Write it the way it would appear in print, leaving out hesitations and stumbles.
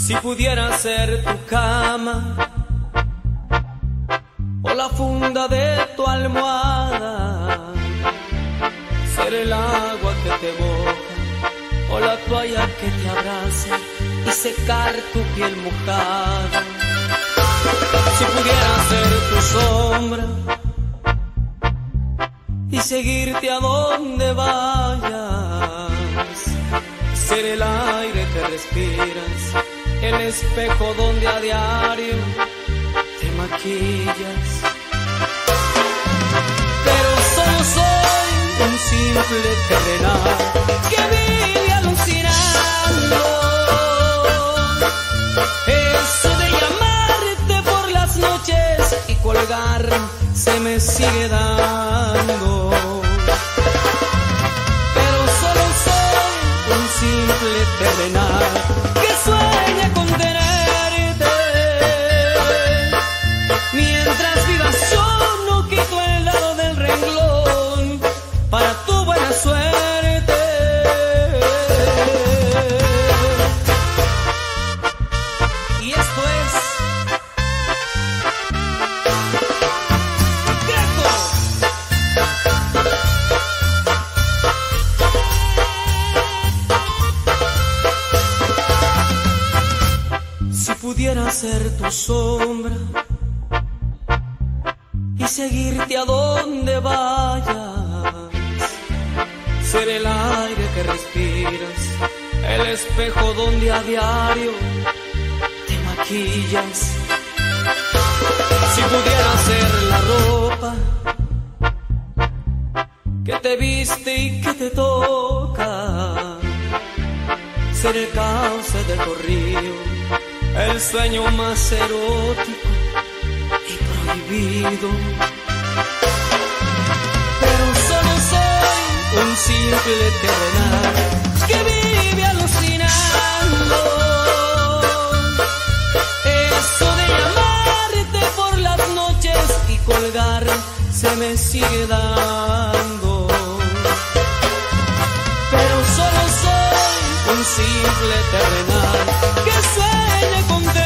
Si pudiera ser tu cama o la funda de tu almohada, ser el agua que te boca o la toalla que te abraza y secar tu piel mojada. Si pudiera ser tu sombra y seguirte a donde vayas, ser el aire que respiras, el espejo donde a diario te maquillas. Pero solo soy un simple terrenal que vive alucinando. Eso de llamarte por las noches y colgar se me sigue dando. Pero solo soy un simple terrenal que sueña con tenerte. Mientras vivas yo no quito el lado del renglón para tu buena suerte. Y esto es Greco. Si pudiera ser tu sombra y seguirte a donde vayas, ser el aire que respiras, el espejo donde a diario te maquillas. Si pudiera ser la ropa que te viste y que te toca, ser el cauce de tu río, el sueño más erótico y prohibido. Pero solo soy un simple terrenal que vive alucinando. Eso de llamarte por las noches y colgar se me sigue dando. Pero solo soy un simple terrenal que sueña con